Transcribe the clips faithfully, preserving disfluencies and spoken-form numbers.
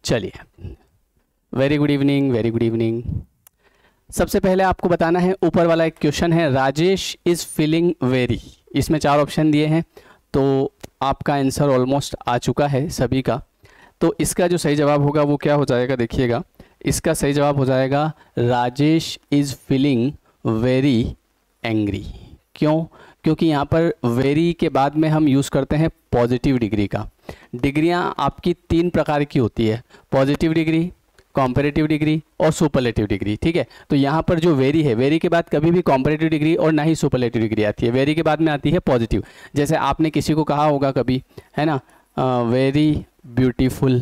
चलिए, very good evening, very good evening. सबसे पहले आपको बताना है, ऊपर वाला एक क्वेश्चन है, राजेश इज फीलिंग वेरी। इसमें चार ऑप्शन दिए हैं, तो आपका आंसर ऑलमोस्ट आ चुका है सभी का। तो इसका जो सही जवाब होगा वो क्या हो जाएगा, देखिएगा। इसका सही जवाब हो जाएगा Rajesh is feeling very angry. क्यों? क्योंकि यहाँ पर वेरी के बाद में हम यूज़ करते हैं पॉजिटिव डिग्री का। डिग्रियाँ आपकी तीन प्रकार की होती है, पॉजिटिव डिग्री, कॉम्पैरेटिव डिग्री और सुपरलेटिव डिग्री। ठीक है, तो यहाँ पर जो वेरी है, वेरी के बाद कभी भी कॉम्पैरेटिव डिग्री और ना ही सुपरलेटिव डिग्री आती है, वेरी के बाद में आती है पॉजिटिव। जैसे आपने किसी को कहा होगा कभी, है ना, वेरी ब्यूटीफुल,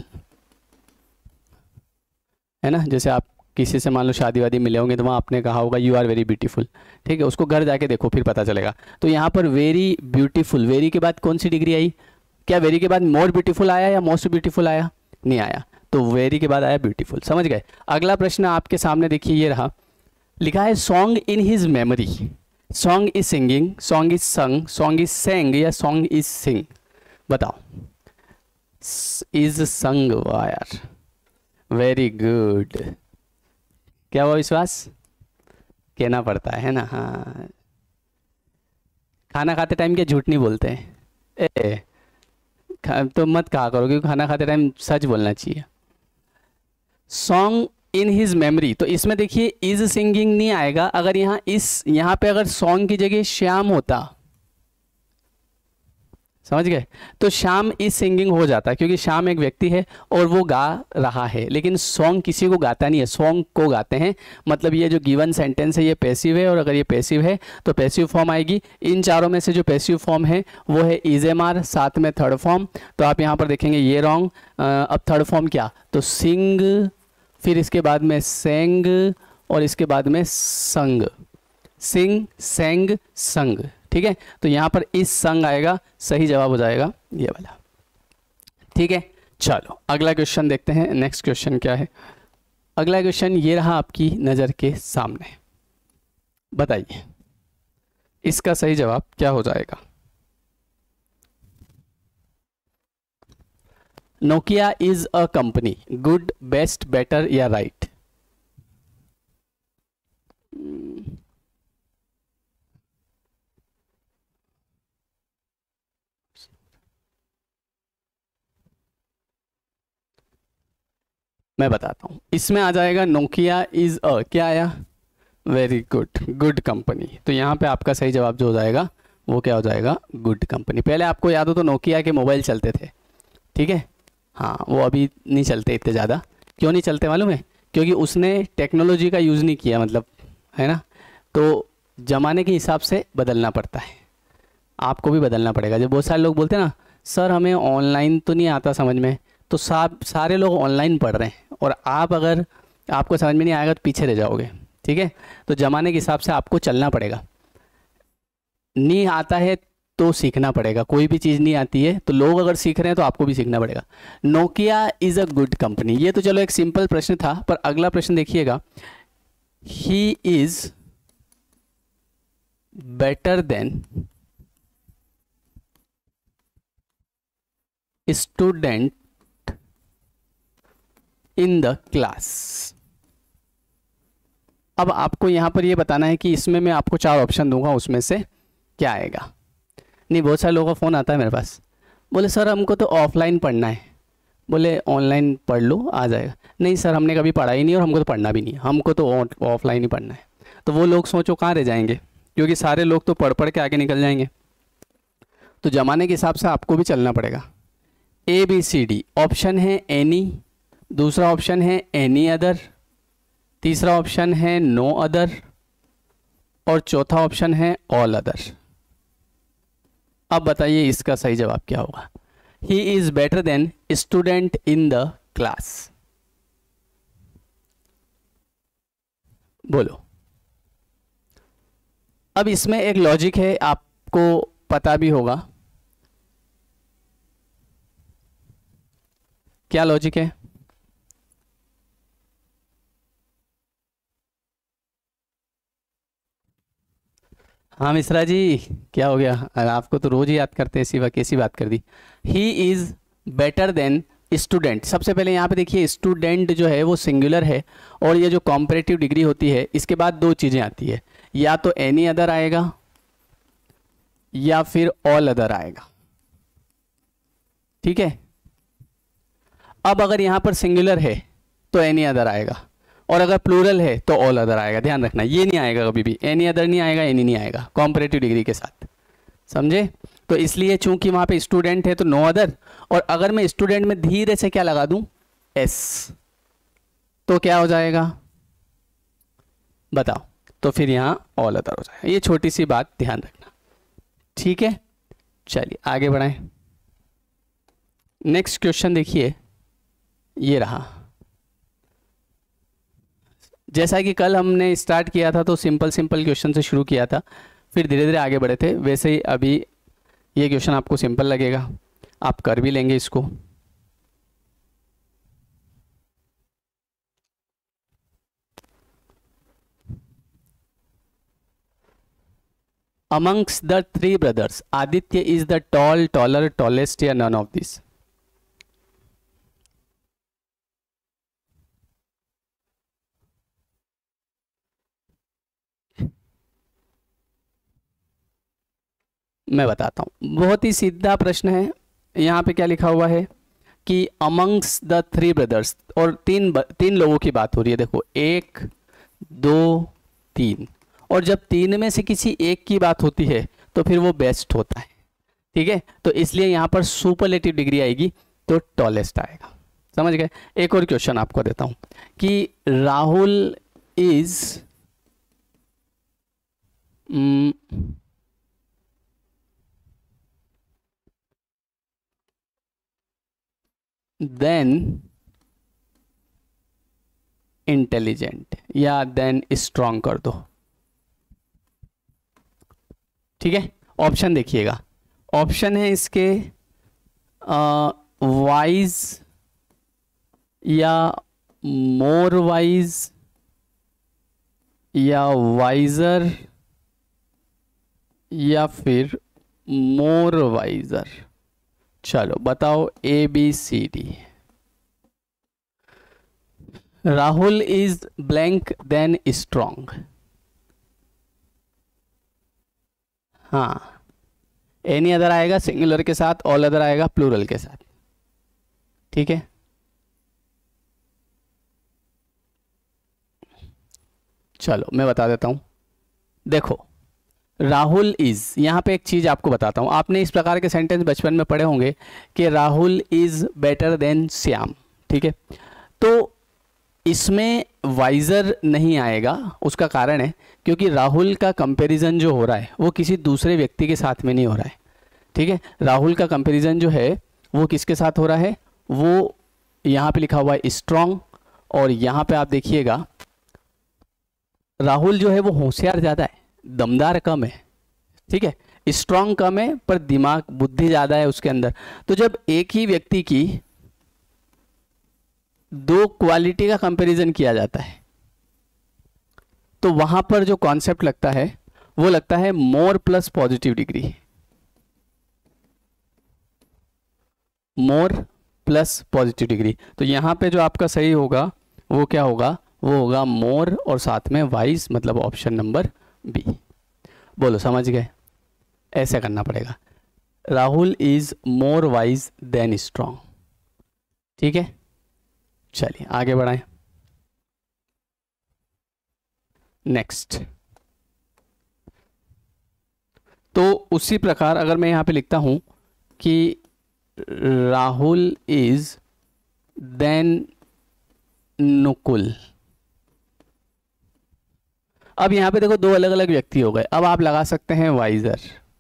है ना। जैसे आप किसी से मान लो शादी वादी मिले होंगे तो वहाँ आपने कहा होगा यू आर वेरी ब्यूटीफुल। ठीक है, उसको घर जाके देखो फिर पता चलेगा। तो यहाँ पर वेरी ब्यूटीफुल, वेरी के बाद कौन सी डिग्री आई? क्या वेरी के बाद मोर ब्यूटीफुल आया या मोस्ट ब्यूटीफुल आया? नहीं आया, तो वेरी के बाद आया ब्यूटीफुल। समझ गए? अगला प्रश्न आपके सामने देखिए, ये रहा, लिखा है song in his memory. Song is singing, song is sung, song is sang या सॉन्ग इज सिंग? बताओ। इज संग, वाह यार, वेरी गुड। क्या हुआ विश्वास? कहना पड़ता है ना। हाँ, खाना खाते टाइम क्या झूठ नहीं बोलते हैं? ए तो मत कहा करो, क्योंकि खाना खाते टाइम सच बोलना चाहिए। सॉन्ग इन हिज मेमोरी, तो इसमें देखिए इज सिंगिंग नहीं आएगा। अगर यहाँ इस यहाँ पे अगर सॉन्ग की जगह श्याम होता, समझ गए, तो श्याम इज सिंगिंग हो जाता, क्योंकि श्याम एक व्यक्ति है और वो गा रहा है। लेकिन सॉन्ग किसी को गाता नहीं है, सॉन्ग को गाते हैं। मतलब ये जो गिवन सेंटेंस है ये पैसिव है, और अगर ये पैसिव है तो पैसिव फॉर्म आएगी। इन चारों में से जो पैसिव फॉर्म है वो है इज एम आर, साथ में थर्ड फॉर्म। तो आप यहाँ पर देखेंगे ये रॉन्ग। अब थर्ड फॉर्म क्या? तो सिंग, फिर इसके बाद में सेंग, और इसके बाद में संग। सिंग, सेंग, संग। ठीक है, तो यहाँ पर इस संग आएगा, सही जवाब हो जाएगा ये वाला। ठीक है, चलो अगला क्वेश्चन देखते हैं। नेक्स्ट क्वेश्चन क्या है? अगला क्वेश्चन ये रहा आपकी नज़र के सामने। बताइए इसका सही जवाब क्या हो जाएगा। Nokia is a company, good, best, better या राइट? मैं बताता हूँ, इसमें आ जाएगा नोकिया इज अ, क्या आया? Very good, good company. तो यहाँ पे आपका सही जवाब जो हो जाएगा वो क्या हो जाएगा? Good company. पहले आपको याद हो तो नोकिया के मोबाइल चलते थे, ठीक है। हाँ, वो अभी नहीं चलते इतने ज़्यादा। क्यों नहीं चलते मालूम है? क्योंकि उसने टेक्नोलॉजी का यूज़ नहीं किया, मतलब, है ना। तो ज़माने के हिसाब से बदलना पड़ता है, आपको भी बदलना पड़ेगा। जब बहुत सारे लोग बोलते हैं ना, सर हमें ऑनलाइन तो नहीं आता समझ में, तो सब सारे लोग ऑनलाइन पढ़ रहे हैं और आप अगर आपको समझ में नहीं आएगा तो पीछे रह जाओगे। ठीक है, तो ज़माने के हिसाब से आपको चलना पड़ेगा। नहीं आता है तो सीखना पड़ेगा। कोई भी चीज़ नहीं आती है तो लोग अगर सीख रहे हैं तो आपको भी सीखना पड़ेगा। Nokia is a good company, ये तो चलो एक सिंपल प्रश्न था, पर अगला प्रश्न देखिएगा। He is better than student in the class. अब आपको यहाँ पर ये बताना है कि इसमें मैं आपको चार ऑप्शन दूंगा, उसमें से क्या आएगा। नहीं, बहुत सारे लोगों का फ़ोन आता है मेरे पास, बोले सर हमको तो ऑफलाइन पढ़ना है। बोले ऑनलाइन पढ़ लो, आ जाएगा। नहीं सर, हमने कभी पढ़ा ही नहीं और हमको तो पढ़ना भी नहीं है, हमको तो ऑफलाइन ही पढ़ना है। तो वो लोग सोचो कहाँ रह जाएंगे, क्योंकि सारे लोग तो पढ़ पढ़ के आगे निकल जाएंगे। तो ज़माने के हिसाब से आपको भी चलना पड़ेगा। A B C D option है एनी, दूसरा ऑप्शन है एनी अदर, तीसरा ऑप्शन है नो अदर, और चौथा ऑप्शन है ऑल अदर। अब बताइए इसका सही जवाब क्या होगा। He is better than student in the class, बोलो। अब इसमें एक लॉजिक है, आपको पता भी होगा। क्या लॉजिक है? हाँ मिश्रा जी, क्या हो गया? आपको तो रोज ही याद करते हैं, सिवा कैसी बात कर दी। He is better than student, सबसे पहले यहाँ पे देखिए स्टूडेंट जो है वो सिंगुलर है, और ये जो कॉम्परेटिव डिग्री होती है इसके बाद दो चीज़ें आती है, या तो एनी अदर आएगा या फिर ऑल अदर आएगा, ठीक है। अब अगर यहाँ पर सिंगुलर है तो एनी अदर आएगा, और अगर प्लूरल है तो ऑल अदर आएगा। ध्यान रखना, ये नहीं आएगा कभी भी, एनी अदर नहीं आएगा, एनी नहीं आएगा कॉम्परेटिव डिग्री के साथ, समझे। तो इसलिए चूंकि वहाँ पे स्टूडेंट है तो नो अदर, और अगर मैं स्टूडेंट में धीरे से क्या लगा दूं, एस, तो क्या हो जाएगा बताओ, तो फिर यहाँ ऑल अदर हो जाएगा। ये छोटी सी बात ध्यान रखना, ठीक है। चलिए आगे बढ़ाएं। नेक्स्ट क्वेश्चन देखिए, ये रहा। जैसा कि कल हमने स्टार्ट किया था तो सिंपल सिंपल क्वेश्चन से शुरू किया था, फिर धीरे धीरे आगे बढ़े थे, वैसे ही अभी ये क्वेश्चन आपको सिंपल लगेगा, आप कर भी लेंगे इसको। Amongst the three brothers, Aditya is the tall, taller, tallest, या none of this? मैं बताता हूँ, बहुत ही सीधा प्रश्न है। यहाँ पे क्या लिखा हुआ है कि अमंग्स द थ्री ब्रदर्स, और तीन तीन लोगों की बात हो रही है। देखो एक, दो, तीन, और जब तीन में से किसी एक की बात होती है तो फिर वो बेस्ट होता है, ठीक है। तो इसलिए यहाँ पर सुपरलेटिव डिग्री आएगी तो टॉलेस्ट आएगा, समझ गए। एक और क्वेश्चन आपको देता हूँ कि राहुल इज देन इंटेलिजेंट, या देन स्ट्रॉन्ग कर दो, ठीक है। ऑप्शन देखिएगा, ऑप्शन है इसके वाइज, या मोर वाइज, या वाइजर, या फिर मोर वाइजर। चलो बताओ A B C D. Rahul is blank than strong. हाँ, एनी अदर आएगा सिंगुलर के साथ, ऑल अदर आएगा प्लूरल के साथ, ठीक है। चलो मैं बता देता हूं, देखो राहुल इज, यहाँ पे एक चीज आपको बताता हूँ। आपने इस प्रकार के सेंटेंस बचपन में पढ़े होंगे कि Rahul is better than Shyam, ठीक है। तो इसमें वाइजर नहीं आएगा, उसका कारण है क्योंकि राहुल का कंपैरिजन जो हो रहा है वो किसी दूसरे व्यक्ति के साथ में नहीं हो रहा है, ठीक है। राहुल का कंपैरिजन जो है वो किसके साथ हो रहा है, वो यहाँ पे लिखा हुआ है स्ट्रॉन्ग, और यहाँ पे आप देखिएगा राहुल जो है वो होशियार ज़्यादा है, दमदार कम है, ठीक है। स्ट्रॉन्ग कम है पर दिमाग बुद्धि ज़्यादा है उसके अंदर। तो जब एक ही व्यक्ति की दो क्वालिटी का कंपैरिजन किया जाता है तो वहां पर जो कॉन्सेप्ट लगता है वो लगता है more plus positive degree, more plus positive degree. तो यहाँ पे जो आपका सही होगा वो क्या होगा, वो होगा मोर और साथ में वाइज, मतलब ऑप्शन नंबर बी। बोलो समझ गए, ऐसे करना पड़ेगा। Rahul is more wise than strong, ठीक है। चलिए आगे बढ़ाएं। नेक्स्ट, तो उसी प्रकार अगर मैं यहां पे लिखता हूं कि राहुल इज देन नुकुल। अब यहां पे देखो दो अलग अलग व्यक्ति हो गए, अब आप लगा सकते हैं वाइजर।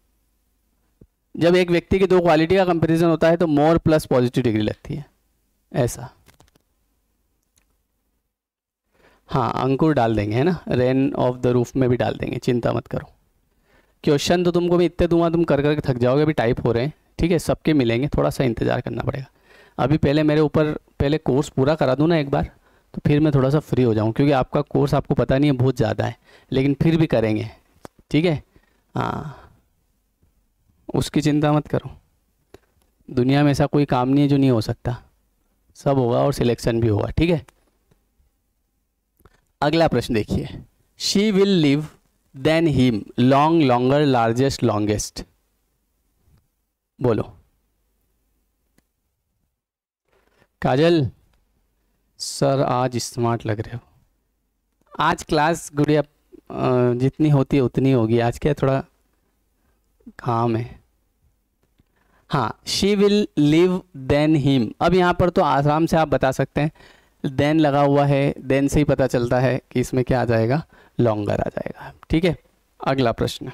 जब एक व्यक्ति की दो क्वालिटी का कंपैरिजन होता है तो मोर प्लस पॉजिटिव डिग्री लगती है, ऐसा। हाँ, अंकुर डाल देंगे, है ना, रेन ऑफ द रूफ में भी डाल देंगे, चिंता मत करो। क्वेश्चन तो तुमको मैं इतने दूंगा तुम कर करके थक जाओगे, अभी टाइप हो रहे हैं, ठीक है। सबके मिलेंगे, थोड़ा सा इंतजार करना पड़ेगा। अभी पहले मेरे ऊपर पहले कोर्स पूरा करा दूँ ना एक बार, तो फिर मैं थोड़ा सा फ्री हो जाऊँ, क्योंकि आपका कोर्स आपको पता नहीं है बहुत ज़्यादा है, लेकिन फिर भी करेंगे, ठीक है। हाँ, उसकी चिंता मत करो, दुनिया में ऐसा कोई काम नहीं है जो नहीं हो सकता, सब होगा और सिलेक्शन भी होगा, ठीक है। अगला प्रश्न देखिए, she will live then him long longer largest longest, बोलो। काजल सर आज स्मार्ट लग रहे हो। आज क्लास गुड़िया जितनी होती है उतनी होगी, आज क्या थोड़ा काम है। हाँ, she will live then him, अब यहाँ पर तो आराम से आप बता सकते हैं, देन लगा हुआ है, देन से ही पता चलता है कि इसमें क्या आ जाएगा, लॉन्गर आ जाएगा, ठीक है। अगला प्रश्न,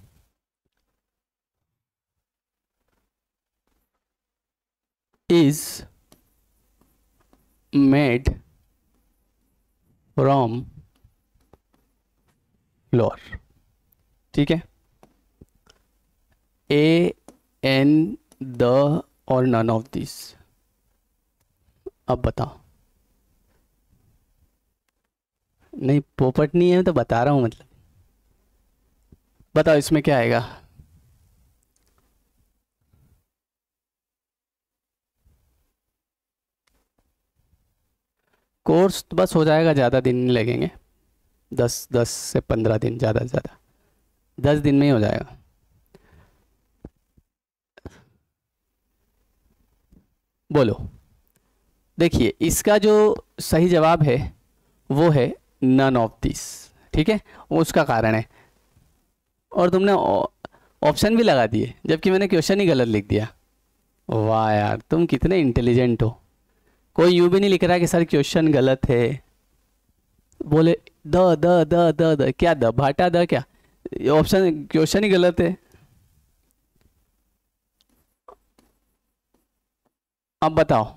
इज मेड फ्रॉम फ्लोर, ठीक है। ए एन द और नन ऑफ दिस, अब बताओ। नहीं पोपट नहीं है, तो बता रहा हूं, मतलब बताओ इसमें क्या आएगा। कोर्स तो बस हो जाएगा, ज़्यादा दिन नहीं लगेंगे, दस दस से पंद्रह दिन, ज़्यादा से ज़्यादा दस दिन में ही हो जाएगा। बोलो, देखिए इसका जो सही जवाब है वो है नन ऑफ दिस, ठीक है, उसका कारण है। और तुमने ऑप्शन भी लगा दिए जबकि मैंने क्वेश्चन ही गलत लिख दिया। वाह यार, तुम कितने इंटेलिजेंट हो। कोई यूं भी नहीं लिख रहा कि सर क्वेश्चन गलत है, बोले the the the the the क्या द भाटा द क्या, ऑप्शन क्वेश्चन ही गलत है। अब बताओ,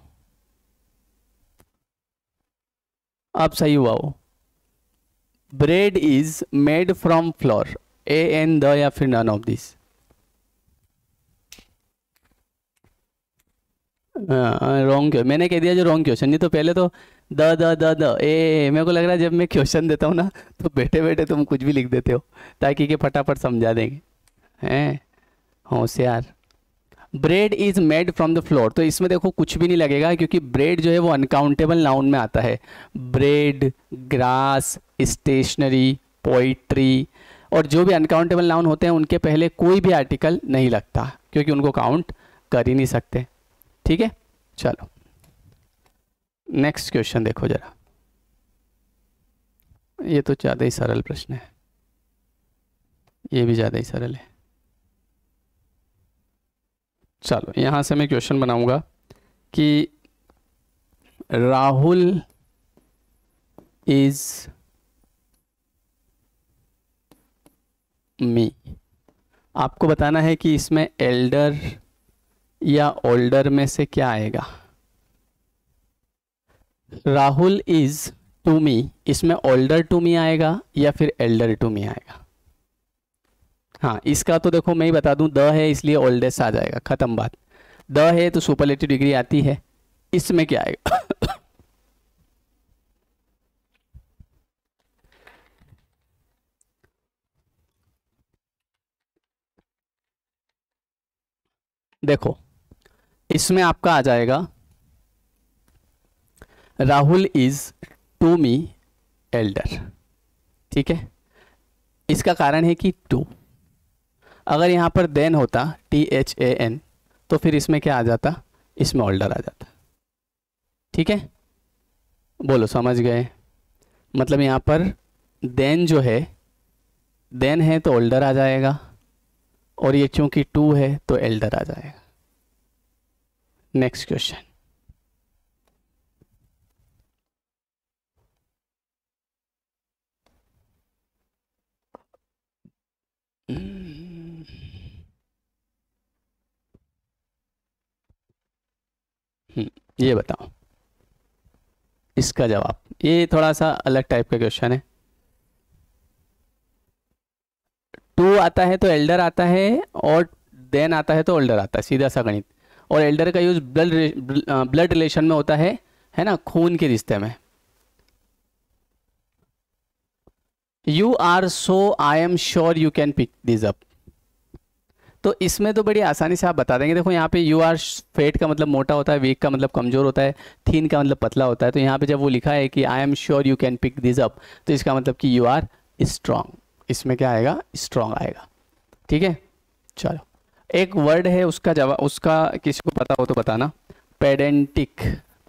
अब सही हुआ वो। Bread is made from flour, a an the या फिर नन ऑफ दिस। रॉन्ग क्यों, मैंने कह दिया जो रॉन्ग क्वेश्चन, नहीं तो पहले तो the the the the a, मेरे को लग रहा है जब मैं क्वेश्चन देता हूँ ना तो बैठे बैठे तुम कुछ भी लिख देते हो ताकि कि फटाफट समझा देंगे, हैं होशियार। Bread is made from the flour, तो इसमें देखो कुछ भी नहीं लगेगा क्योंकि ब्रेड जो है वो अनकाउंटेबल नाउन में आता है। ब्रेड, ग्रास, स्टेशनरी, पोइट्री, और जो भी अनकाउंटेबल नाउन होते हैं उनके पहले कोई भी आर्टिकल नहीं लगता क्योंकि उनको काउंट कर ही नहीं सकते, ठीक है। चलो नेक्स्ट क्वेश्चन देखो जरा, ये तो ज़्यादा ही सरल प्रश्न है, ये भी ज़्यादा ही सरल है। चलो यहाँ से मैं क्वेश्चन बनाऊंगा कि राहुल इज मी, आपको बताना है कि इसमें एल्डर या ओल्डर में से क्या आएगा। राहुल इज टू मी, इसमें ओल्डर टू मी आएगा या फिर एल्डर टू मी आएगा। हाँ, इसका तो देखो मैं ही बता दूं, द है इसलिए ओल्डेस्ट आ जाएगा, खत्म बात। द है तो सुपरलेटिव डिग्री आती है, इसमें क्या आएगा देखो इसमें आपका आ जाएगा Rahul is to me elder, ठीक है। इसका कारण है कि टू, अगर यहाँ पर देन होता टी एच ए एन तो फिर इसमें क्या आ जाता, इसमें ओल्डर आ जाता, ठीक है। बोलो समझ गए, मतलब यहाँ पर देन जो है, देन है तो ओल्डर आ जाएगा और ये चूंकि टू है तो एल्डर आ जाएगा। नेक्स्ट क्वेश्चन, ये बताओ इसका जवाब, ये थोड़ा सा अलग टाइप का क्वेश्चन है। टू आता है तो एल्डर आता है और देन आता है तो ओल्डर आता है, सीधा सा गणित। और एल्डर का यूज ब्लड ब्लड रिलेशन में होता है है ना, खून के रिश्ते में। You are so I am sure you can pick this up, तो इसमें तो बड़ी आसानी से आप बता देंगे। देखो यहाँ पे यू आर फेट का मतलब मोटा होता है, वीक का मतलब कमज़ोर होता है, थीन का मतलब पतला होता है। तो यहाँ पे जब वो लिखा है कि I am sure you can pick this up, तो इसका मतलब कि यू आर स्ट्रांग। इसमें क्या आएगा? स्ट्रांग आएगा। ठीक है, चलो एक वर्ड है उसका जवाब, उसका किसी को पता हो तो बताना। पेडेंटिक,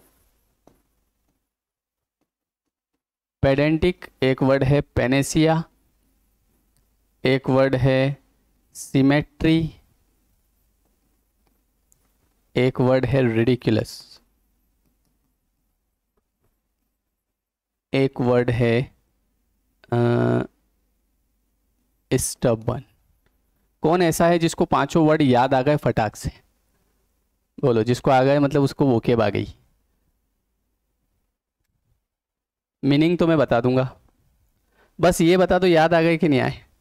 पेडेंटिक एक वर्ड है। पेनेसिया एक वर्ड है। सिमेट्री एक वर्ड है। रिडिकुलस एक वर्ड है। स्टबन। कौन ऐसा है जिसको पांचों वर्ड याद आ गए फटाक से? बोलो, जिसको आ गए मतलब उसको वोकेब आ गई। मीनिंग तो मैं बता दूंगा, बस ये बता दो याद आ गए कि नहीं आए।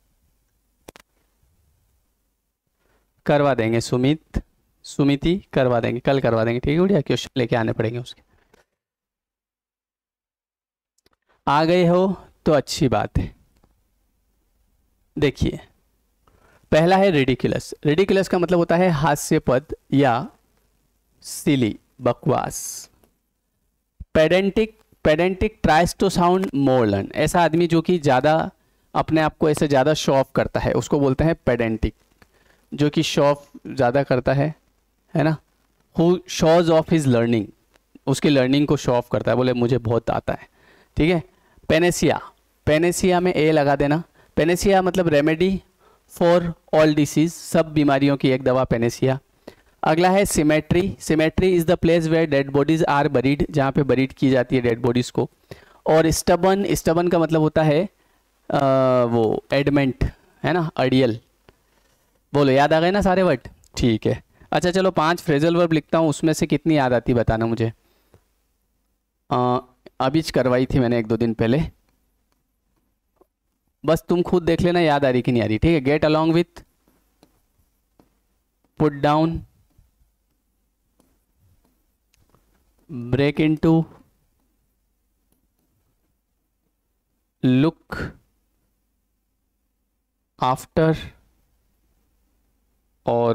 करवा देंगे सुमित, सुमिति करवा देंगे, कल करवा देंगे। ठीक है बढ़िया, क्वेश्चन लेके आने पड़ेंगे उसके। आ गए हो तो अच्छी बात है। देखिए पहला है रिडिकुलस। रिडिकुलस का मतलब होता है हास्यपद या सिली, बकवास। Pedantic, pedantic tries to sound more learn. ऐसा आदमी जो कि ज़्यादा अपने आप को ऐसे ज़्यादा शो ऑफ करता है उसको बोलते हैं पेडेंटिक। जो कि शो ऑफ ज़्यादा करता है, है ना। Who shows off his learning, उसकी लर्निंग को शो ऑफ करता है, बोले मुझे बहुत आता है। ठीक है। पेनेसिया, पेनेसिया में ए लगा देना। पेनेसिया मतलब रेमेडी फॉर ऑल डिसीज, सब बीमारियों की एक दवा पेनेसिया। अगला है cemetery. Cemetery is the place where dead bodies are buried, जहाँ पे बरीड की जाती है डेड बॉडीज को। और स्टबन, स्टबन का मतलब होता है आ, वो एडमेंट, है ना, अड़ियल। बोलो याद आ गए ना सारे वर्ड? ठीक है। अच्छा चलो पांच फ्रेजल वर्ब लिखता हूँ, उसमें से कितनी याद आती बताना मुझे। आ, अभी करवाई थी मैंने एक दो दिन पहले, बस तुम खुद देख लेना याद आ रही कि नहीं आ रही। ठीक है। Get along with, put down, break into, look after और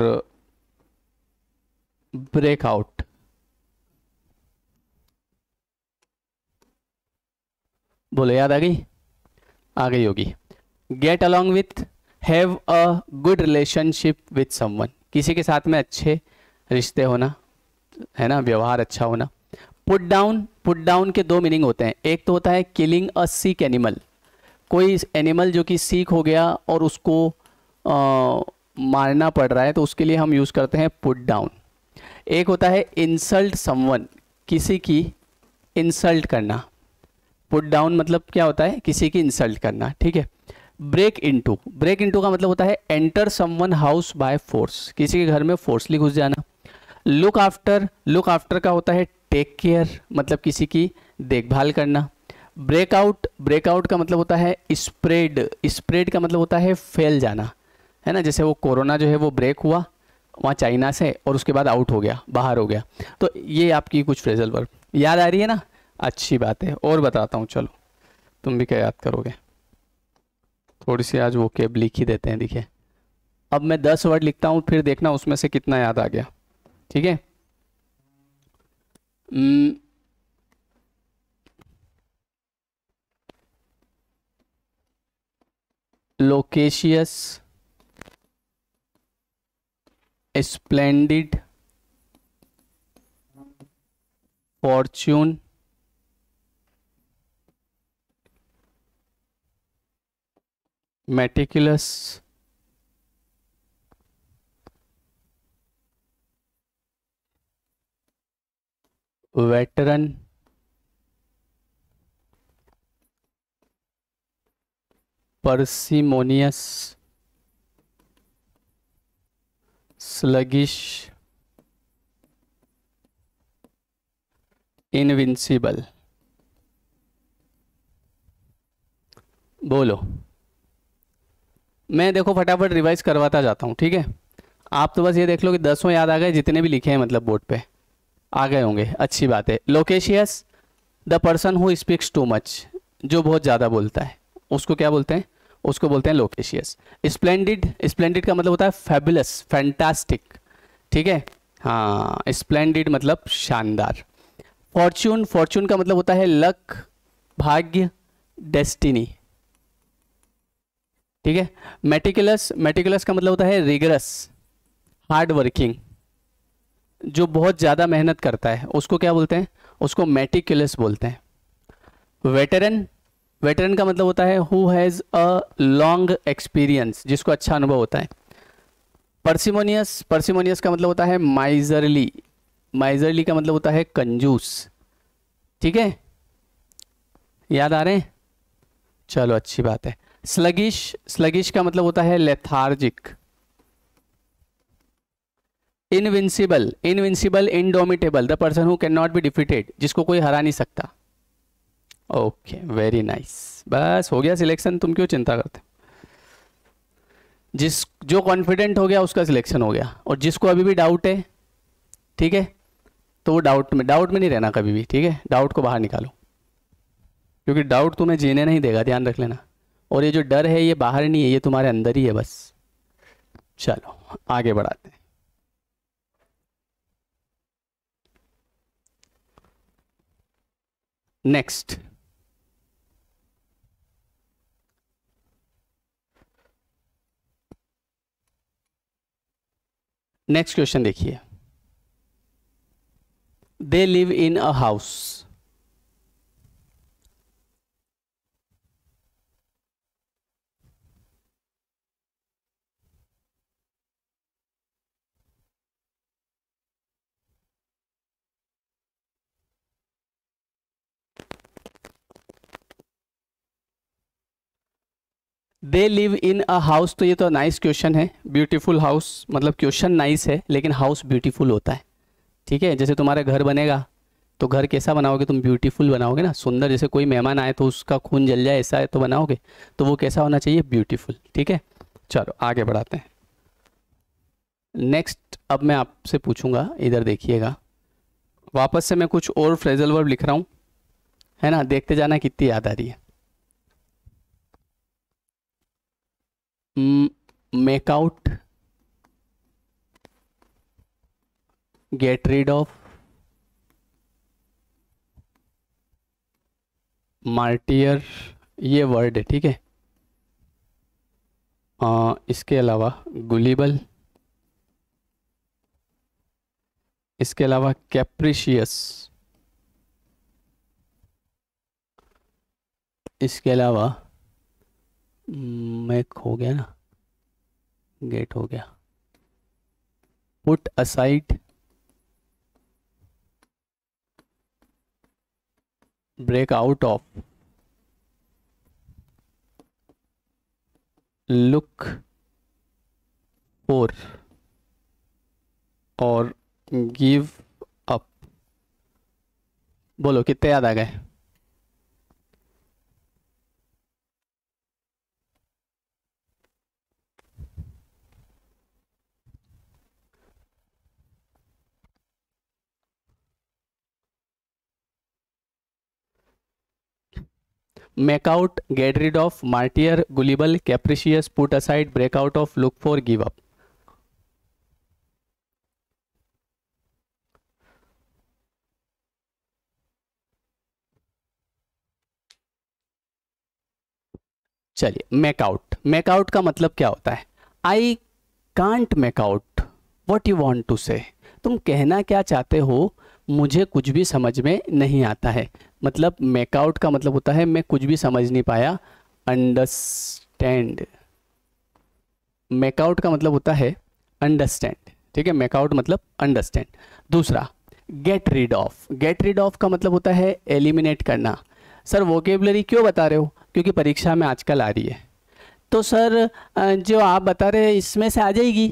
ब्रेक आउट। बोलो याद आ गई? आ गई होगी। Get along with, have a good relationship with someone, किसी के साथ में अच्छे रिश्ते होना, है ना, व्यवहार अच्छा होना। पुट डाउन, पुट डाउन के दो मीनिंग होते हैं। एक तो होता है किलिंग अ सीक एनिमल, कोई एनिमल जो कि सीक हो गया और उसको आ, मारना पड़ रहा है, तो उसके लिए हम यूज़ करते हैं पुट डाउन। एक होता है इंसल्ट समवन, किसी की इंसल्ट करना। पुट डाउन मतलब क्या होता है? किसी की इंसल्ट करना। ठीक है। ब्रेक इनटू, ब्रेक इनटू का मतलब होता है enter someone house by force, किसी के घर में फोर्सली घुस जाना। लुक आफ्टर, लुक आफ्टर का होता है टेक केयर, मतलब किसी की देखभाल करना। ब्रेकआउट, ब्रेकआउट का मतलब होता है स्प्रेड, स्प्रेड का मतलब होता है फैल जाना, है ना। जैसे वो कोरोना जो है वो ब्रेक हुआ वहाँ चाइना से और उसके बाद आउट हो गया, बाहर हो गया। तो ये आपकी कुछ फ्रेजल वर्ब याद आ रही है ना? अच्छी बात है। और बताता हूँ, चलो तुम भी क्या याद करोगे। थोड़ी सी आज वो केब लिख ही देते हैं। देखिए अब मैं दस वर्ड लिखता हूँ, फिर देखना उसमें से कितना याद आ गया। ठीक है। Loquacious, splendid, fortune, meticulous, veteran, parsimonious, sluggish, invincible. बोलो, मैं देखो फटाफट रिवाइज करवाता जाता हूँ। ठीक है। आप तो बस ये देख लो कि दसों याद आ गए, जितने भी लिखे हैं मतलब बोर्ड पे आ गए होंगे। अच्छी बात है। Loquacious, the person who speaks too much, जो बहुत ज़्यादा बोलता है उसको क्या बोलते हैं? उसको बोलते हैं लोकेशियस। स्प्लेंडिड, स्प्लेंडिड का मतलब होता है फैबुलस, फैंटास्टिक, ठीक है, हाँ, स्प्लेंडिड मतलब शानदार। फॉर्च्यून, फॉर्च्यून का मतलब होता है लक, भाग्य, डेस्टिनी, ठीक है। मेटिकुलस, मेटिकुलस का मतलब होता है रिगरस, हार्ड वर्किंग, जो बहुत ज़्यादा मेहनत करता है उसको क्या बोलते हैं, उसको मेटिकुलस बोलते हैं। वेटरन, वेटरन का मतलब होता है who has a long experience, जिसको अच्छा अनुभव होता है। पर्सिमोनियस, पर्सिमोनियस का मतलब होता है माइजरली, माइजरली का मतलब होता है कंजूस, ठीक है, याद आ रहे हैं, चलो अच्छी बात है। स्लगिश, स्लगिश का मतलब होता है lethargic. Invincible, invincible, indomitable, the person who can not be defeated, जिसको कोई हरा नहीं सकता। ओके, वेरी नाइस, बस हो गया सिलेक्शन, तुम क्यों चिंता करते, जिस जो कॉन्फिडेंट हो गया उसका सिलेक्शन हो गया, और जिसको अभी भी डाउट है, ठीक है, तो वो डाउट में, डाउट में नहीं रहना कभी भी, ठीक है, डाउट को बाहर निकालो, क्योंकि डाउट तुम्हें जीने नहीं देगा, ध्यान रख लेना। और ये जो डर है ये बाहर नहीं है, ये तुम्हारे अंदर ही है बस। चलो आगे बढ़ाते हैं। नेक्स्ट, नेक्स्ट क्वेश्चन देखिए। They live in a house, they live in a house, तो ये तो नाइस क्वेश्चन है, ब्यूटीफुल हाउस, मतलब क्वेश्चन नाइस है लेकिन हाउस ब्यूटीफुल होता है, ठीक है। जैसे तुम्हारा घर बनेगा तो घर कैसा बनाओगे तुम, ब्यूटीफुल बनाओगे ना, सुंदर, जैसे कोई मेहमान आए तो उसका खून जल जाए ऐसा है तो बनाओगे, तो वो कैसा होना चाहिए, ब्यूटीफुल, ठीक है। चलो आगे बढ़ाते हैं। नेक्स्ट अब मैं आपसे पूछूंगा, इधर देखिएगा, वापस से मैं कुछ और फ्रेजल वर्ब लिख रहा हूँ, है ना, देखते जाना कितनी याद आ रही है। Make out, get rid of, martyr, ये वर्ड है, ठीक है। आ, इसके अलावा गुलिबल, इसके अलावा कैप्रिशियस, इसके अलावा मेक हो गया ना, गेट हो गया, put aside, break out of, look for, और गिव अप। बोलो कितने याद आ गए। Make out, get rid of, martyr, gullible, capricious, put aside, break out of, look for, give up. चलिए, मेक आउट, मेक आउट का मतलब क्या होता है, I can't make out what you want to say, तुम कहना क्या चाहते हो मुझे कुछ भी समझ में नहीं आता है, मतलब मेक आउट का मतलब होता है मैं कुछ भी समझ नहीं पाया, अंडरस्टैंड, मेक आउट का मतलब होता है अंडरस्टैंड, ठीक है, मेक आउट मतलब अंडरस्टैंड। दूसरा, get rid of, get rid of का मतलब होता है एलिमिनेट करना। सर वोकेबलरी क्यों बता रहे हो, क्योंकि परीक्षा में आजकल आ रही है, तो सर जो आप बता रहे हैं इसमें से आ जाएगी,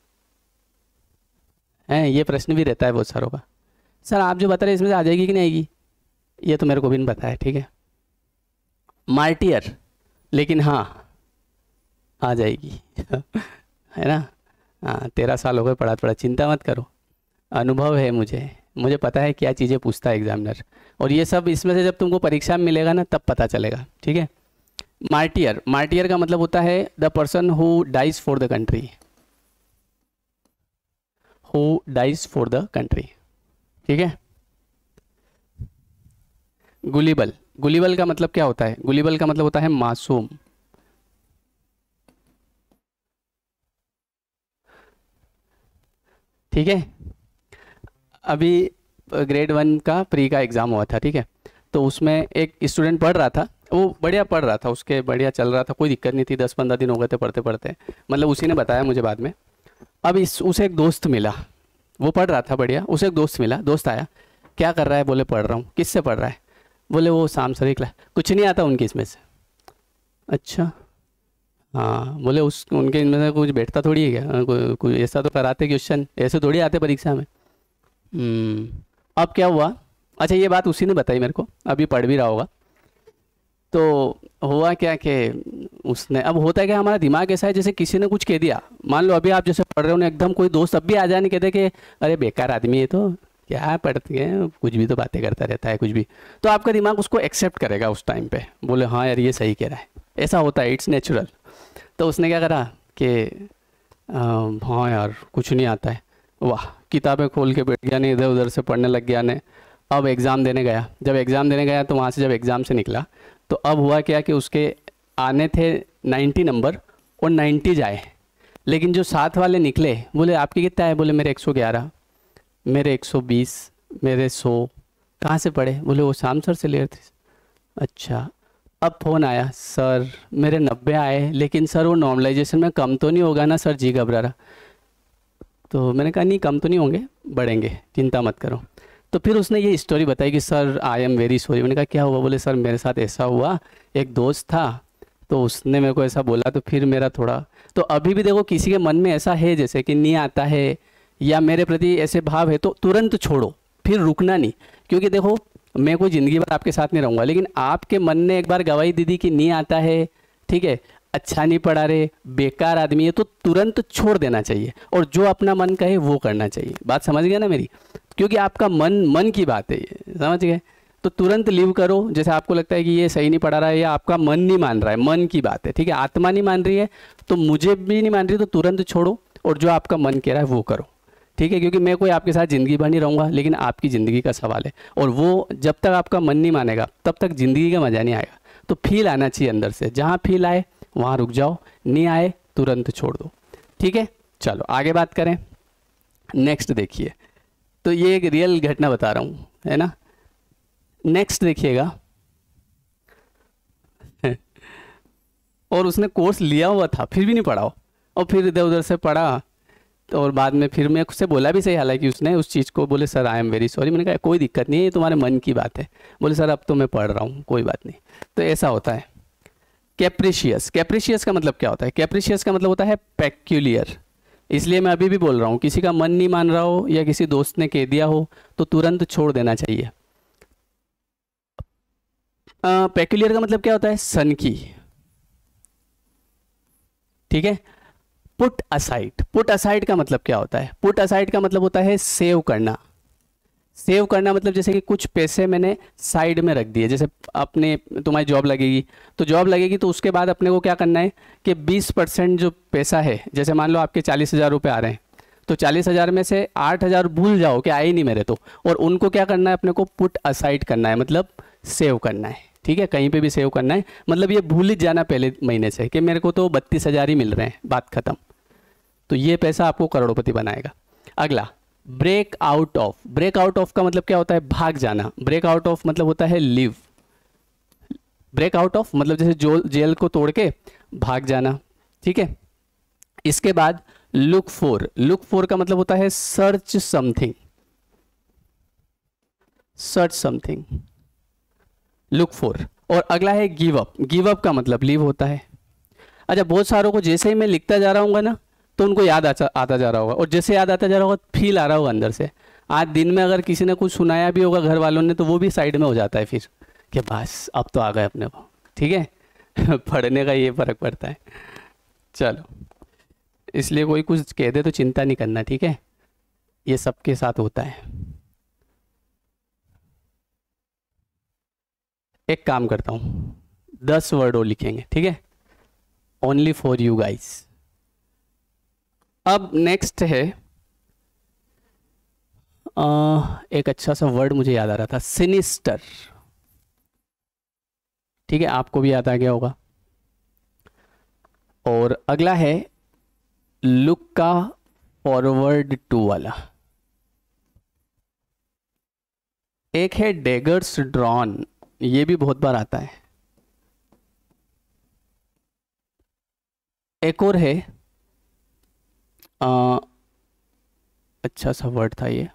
हैं, ये प्रश्न भी रहता है बहुत सारों का, सर आप जो बता रहे हैं इसमें से आ जाएगी कि नहीं आएगी, ये तो मेरे को भी नहीं पता है, ठीक है। मार्टियर, लेकिन हाँ आ जाएगी है ना, हाँ, तेरह साल हो गए पढ़ा पढ़ा, चिंता मत करो, अनुभव है मुझे, मुझे पता है क्या चीज़ें पूछता है एग्जामिनर, और ये सब इसमें से जब तुमको परीक्षा में मिलेगा ना तब पता चलेगा, ठीक है। मार्टियर, मार्टियर का मतलब होता है the person who dies for the country, who dies for the country, ठीक है। गुलिबल, गुलिबल का मतलब क्या होता है? गुलिबल का मतलब होता है मासूम, ठीक है। अभी ग्रेड वन का प्री का एग्ज़ाम हुआ था, ठीक है। तो उसमें एक स्टूडेंट पढ़ रहा था, वो बढ़िया पढ़ रहा था, उसके बढ़िया चल रहा था, कोई दिक्कत नहीं थी, दस पंद्रह दिन हो गए थे पढ़ते पढ़ते, मतलब उसी ने बताया मुझे बाद में। अब इस उसे एक दोस्त मिला, वो पढ़ रहा था बढ़िया, उसे एक दोस्त मिला, दोस्त आया, क्या कर रहा है? बोले पढ़ रहा हूँ। किससे पढ़ रहा है? बोले वो शाम सर क्लास, कुछ नहीं आता उनकी इसमें से। अच्छा, हाँ। बोले उस उनके इनमें से कुछ बैठता थोड़ी है क्या? कोई कोई ऐसा तो कराते क्वेश्चन, ऐसे थोड़ी आते परीक्षा में। हम्म, अब क्या हुआ? अच्छा, ये बात उसी ने बताई मेरे को, अभी पढ़ भी रहा होगा। तो हुआ क्या कि उसने, अब होता है कि हमारा दिमाग ऐसा है, जैसे किसी ने कुछ कह दिया, मान लो अभी आप जैसे पढ़ रहे हो ना, एकदम कोई दोस्त अब भी आ जाने कहते कि अरे बेकार आदमी है, तो क्या पढ़ते हैं, कुछ भी तो बातें करता रहता है कुछ भी, तो आपका दिमाग उसको एक्सेप्ट करेगा उस टाइम पे, बोले हाँ यार ये सही कह रहा है, ऐसा होता है, इट्स नेचुरल। तो उसने क्या करा कि अम, हाँ यार कुछ नहीं आता है, वाह, किताबें खोल के बैठ गया, नहीं इधर उधर से पढ़ने लग गया ने। अब एग्ज़ाम देने गया, जब एग्ज़ाम देने गया तो वहाँ से जब एग्ज़ाम से निकला, तो अब हुआ क्या कि उसके आने थे नाइन्टी नंबर और नाइन्टी जाए, लेकिन जो साथ वाले निकले, बोले आपके कितना है? बोले मेरे एक सौ ग्यारह, मेरे एक सौ बीस, मेरे सौ। कहाँ से पढ़े? बोले वो शाम सर से ले रहे थे। अच्छा, अब फ़ोन आया, सर मेरे नब्बे आए, लेकिन सर वो नॉर्मलाइजेशन में कम तो नहीं होगा ना सर, जी घबरा रहा। तो मैंने कहा नहीं कम तो नहीं होंगे, बढ़ेंगे, चिंता मत करो। तो फिर उसने ये स्टोरी बताई कि sir I am very sorry. मैंने कहा क्या हुआ? बोले सर मेरे साथ ऐसा हुआ, एक दोस्त था तो उसने मेरे को ऐसा बोला, तो फिर मेरा थोड़ा, तो अभी भी देखो किसी के मन में ऐसा है जैसे कि नहीं आता है या मेरे प्रति ऐसे भाव है, तो तुरंत छोड़ो, फिर रुकना नहीं। क्योंकि देखो मैं कोई ज़िंदगी भर आपके साथ नहीं रहूँगा, लेकिन आपके मन ने एक बार गवाही दी दी कि नहीं आता है, ठीक है, अच्छा नहीं पढ़ा रहे, बेकार आदमी है, तो तुरंत छोड़ देना चाहिए और जो अपना मन कहे वो करना चाहिए। बात समझ गया ना मेरी? क्योंकि आपका मन मन की बात है ये, समझ गए? तो तुरंत लीव करो, जैसे आपको लगता है कि ये सही नहीं पढ़ा रहा है या आपका मन नहीं मान रहा है, मन की बात है, ठीक है, आत्मा नहीं मान रही है तो मुझे भी नहीं मान रही, तो तुरंत छोड़ो और जो आपका मन कह रहा है वो करो, ठीक है। क्योंकि मैं कोई आपके साथ ज़िंदगी भर नहीं रहूँगा, लेकिन आपकी ज़िंदगी का सवाल है, और वो जब तक आपका मन नहीं मानेगा तब तक ज़िंदगी का मज़ा नहीं आएगा। तो फील आना चाहिए अंदर से, जहाँ फील आए वहाँ रुक जाओ, नहीं आए तुरंत छोड़ दो, ठीक है। चलो आगे बात करें, नेक्स्ट देखिए, तो ये एक रियल घटना बता रहा हूँ, है ना। नेक्स्ट देखिएगा और उसने कोर्स लिया हुआ था फिर भी नहीं पढ़ा, और फिर इधर उधर से पढ़ा, तो और बाद में फिर मैं उससे बोला भी सही, हालांकि उसने उस चीज़ को, बोले sir I am very sorry. मैंने कहा कोई दिक्कत नहीं है, ये तुम्हारे मन की बात है। बोले सर अब तो मैं पढ़ रहा हूँ, कोई बात नहीं। तो ऐसा होता है। कैप्रिशियस, कैप्रिशियस का मतलब क्या होता है? कैप्रिशियस का मतलब होता है पेक्यूलियर। इसलिए मैं अभी भी बोल रहा हूँ, किसी का मन नहीं मान रहा हो या किसी दोस्त ने कह दिया हो तो तुरंत छोड़ देना चाहिए। पेक्यूलियर का मतलब क्या होता है? सन की, ठीक है। पुट असाइड, पुट असाइड का मतलब क्या होता है? पुट असाइड का मतलब होता है सेव करना। सेव करना मतलब जैसे कि कुछ पैसे मैंने साइड में रख दिए, जैसे अपने तुम्हारी जॉब लगेगी, तो जॉब लगेगी तो उसके बाद अपने को क्या करना है कि बीस परसेंट जो पैसा है, जैसे मान लो आपके चालीस हज़ार रुपये आ रहे हैं, तो चालीस हज़ार में से आठ हज़ार भूल जाओ कि आए ही नहीं मेरे, तो और उनको क्या करना है, अपने को पुट असाइड करना है, मतलब सेव करना है, ठीक है। कहीं पे भी सेव करना है, मतलब ये भूल ही जाना पहले महीने से कि मेरे को तो बत्तीस हज़ार ही मिल रहे हैं, बात खत्म। तो ये पैसा आपको करोड़पति बनाएगा। अगला, break out of. Break out of का मतलब क्या होता है? भाग जाना। ब्रेक आउट ऑफ मतलब होता है लिव। ब्रेक आउट ऑफ मतलब जैसे जो जेल को तोड़ के भाग जाना, ठीक है। इसके बाद लुक फॉर। लुक फॉर का मतलब होता है search something, search something, look for. और अगला है गिव अप। गिव अप का मतलब लीव होता है। अच्छा, बहुत सारों को जैसे ही मैं लिखता जा रहा हूँ ना, तो उनको याद आता आता जा रहा होगा, और जैसे याद आता जा रहा होगा फील आ रहा होगा अंदर से। आज दिन में अगर किसी ने कुछ सुनाया भी होगा घर वालों ने, तो वो भी साइड में हो जाता है फिर कि बस अब तो आ गए अपने को, ठीक है। पढ़ने का ये फर्क पड़ता है। चलो, इसलिए कोई कुछ कह दे तो चिंता नहीं करना, ठीक है, ये सबके साथ होता है। एक काम करता हूँ, दस वर्ड और लिखेंगे, ठीक है, ओनली फॉर यू गाइस। अब नेक्स्ट है आ, एक अच्छा सा वर्ड मुझे याद आ रहा था, सिनिस्टर, ठीक है, आपको भी याद आ गया होगा। और अगला है लुक का फॉरवर्ड टू वाला, एक है डेगर्स ड्रॉन, ये भी बहुत बार आता है। एक और है आ, अच्छा सा वर्ड था ये,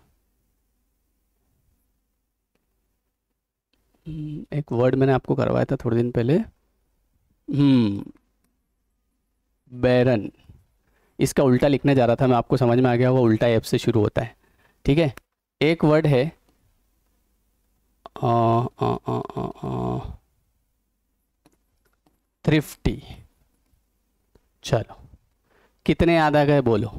एक वर्ड मैंने आपको करवाया था थोड़े दिन पहले, हम्म बैरन, इसका उल्टा लिखने जा रहा था मैं, आपको समझ में आ गया, वो उल्टा एफ से शुरू होता है, ठीक है। एक वर्ड है थ्रिफ्टी, चलो कितने याद आ गए बोलो।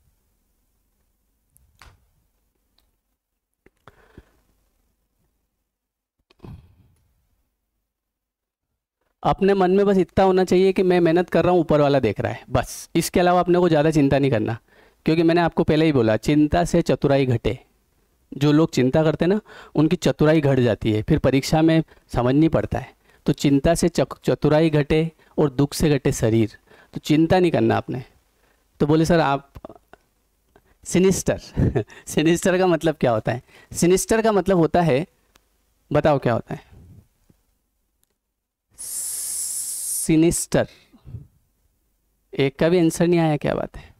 अपने मन में बस इतना होना चाहिए कि मैं मेहनत कर रहा हूँ, ऊपर वाला देख रहा है, बस, इसके अलावा अपने को ज़्यादा चिंता नहीं करना, क्योंकि मैंने आपको पहले ही बोला, चिंता से चतुराई घटे। जो लोग चिंता करते हैं ना, उनकी चतुराई घट जाती है, फिर परीक्षा में समझ नहीं पड़ता है। तो चिंता से चतुराई घटे और दुख से घटे शरीर, तो चिंता नहीं करना आपने। तो बोले सर आप सिनिस्टर सिनिस्टर का मतलब क्या होता है? सिनिस्टर का मतलब होता है, बताओ क्या होता है सिनिस्टर? एक का भी आंसर नहीं आया, क्या बात है?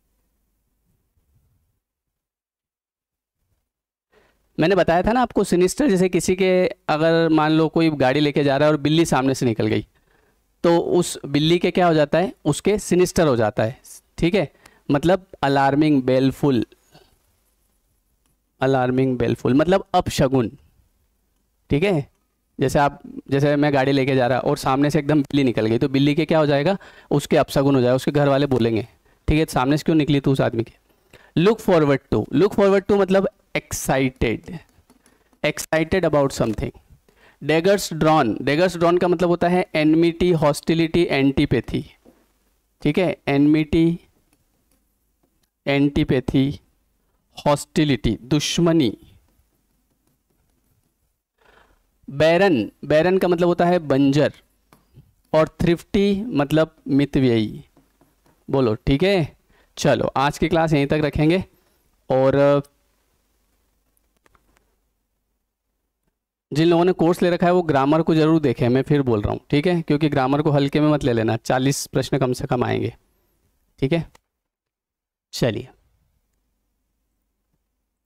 मैंने बताया था ना आपको, सिनिस्टर जैसे किसी के, अगर मान लो कोई गाड़ी लेके जा रहा है और बिल्ली सामने से निकल गई, तो उस बिल्ली के क्या हो जाता है, उसके सिनिस्टर हो जाता है, ठीक है, मतलब अलार्मिंग बेलफुल, अलार्मिंग बेलफुल मतलब अपशगुन, ठीक है। जैसे आप, जैसे मैं गाड़ी लेके जा रहा और सामने से एकदम बिल्ली निकल गई, तो बिल्ली के क्या हो जाएगा, उसके अपशगुन हो जाएगा, उसके घर वाले बोलेंगे, ठीक है, सामने से क्यों निकली तू उस आदमी के। Look forward to, look forward to मतलब excited, excited about something. Daggers drawn, daggers drawn का मतलब होता है एनमिटी, हॉस्टिलिटी, एंटीपैथी, ठीक है, एनमिटी, एंटीपैथी, हॉस्टिलिटी, दुश्मनी। बैरन, बैरन का मतलब होता है बंजर, और थ्रिफ्टी मतलब मितव्ययी। बोलो ठीक है। चलो आज की क्लास यहीं तक रखेंगे, और जिन लोगों ने कोर्स ले रखा है वो ग्रामर को जरूर देखें, मैं फिर बोल रहा हूँ, ठीक है, क्योंकि ग्रामर को हल्के में मत ले लेना, चालीस प्रश्न कम से कम आएंगे, ठीक है। चलिए।